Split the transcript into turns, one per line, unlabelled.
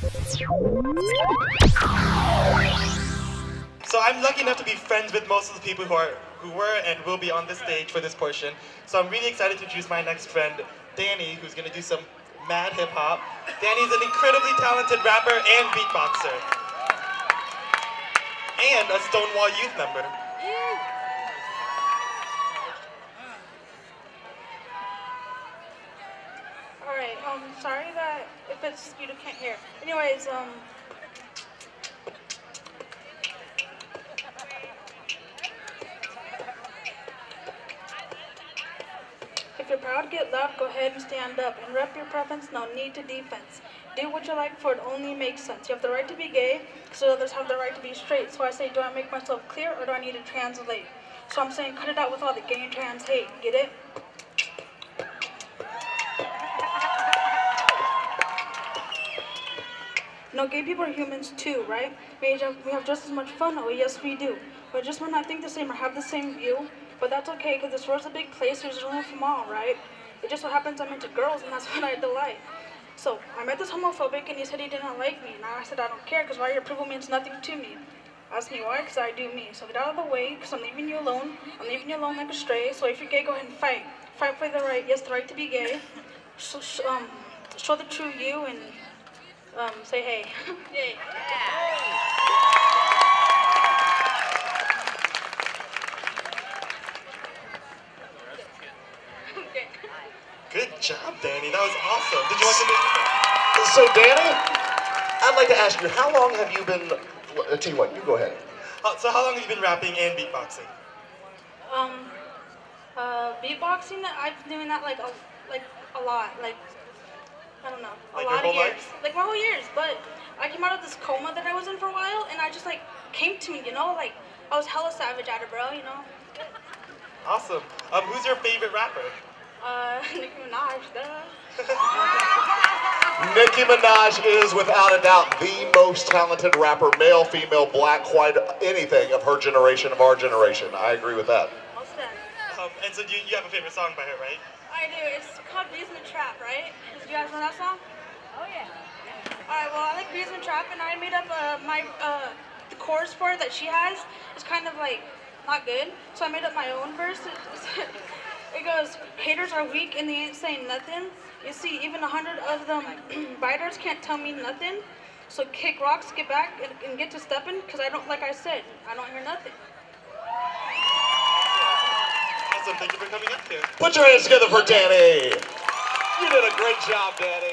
So I'm lucky enough to be friends with most of the people who were and will be on this stage for this portion. So I'm really excited to introduce my next friend, Danny, who's gonna do some mad hip hop. Danny's an incredibly talented rapper and beatboxer. And a Stonewall Youth member.
Alright, sorry that if it's you can't hear. Anyways, if you're proud, get loud, go ahead and stand up. And rep your preference, no need to defense. Do what you like, for it only makes sense. You have the right to be gay, so others have the right to be straight. So I say, do I make myself clear, or do I need to translate? So I'm saying, cut it out with all the gay and trans hate. Get it? No, gay people are humans too, right? We have just as much fun. Oh, yes, we do. But just might not think the same or have the same view. But that's okay, because this world's a big place. There's room for them all, right? It just so happens I'm into girls, and that's what I delight. So I met this homophobic, and he said he didn't like me. And I said I don't care, because your approval means nothing to me. Ask me why, because I do me. So get out of the way, because I'm leaving you alone. I'm leaving you alone like a stray. So if you're gay, go ahead and fight. Fight for the right, yes, the right to be gay. So, show the true you and say hey. Yay. Okay.
Good job, Danny. That was awesome. Did you want to
So, Danny, I'd like to ask you, how long have you been, T1, you go ahead.
So how long have you been rapping and beatboxing?
Beatboxing, I've been doing that like a lot, like, I don't know, a
Like
lot
your
of
whole
years.
life?
Like my whole years, but I came out of this coma that I was in for a while, and I just like came to me, you know, like I was hella savage at it, bro, you know.
Awesome. Who's your favorite rapper?
Nicki Minaj, duh.
Nicki Minaj is, without a doubt, the most talented rapper, male, female, black, white, anything of her generation, of our generation. I agree with that.
Most dead.
And so you have a favorite song by her, right?
I do. It's called Beasman Trap, right? Do you guys know that song? Oh yeah. Alright, well I like Beasman Trap, and I made up the chorus for it that she has. It's kind of like not good, so I made up my own verse. It goes, haters are weak and they ain't saying nothing. You see, even 100 of them biters can't tell me nothing. So kick rocks, get back, and get to stepping, because I don't, like I said, I don't hear nothing.
Awesome. Thank you for coming up here.
Put your hands together for Danny. You did a great job, Danny.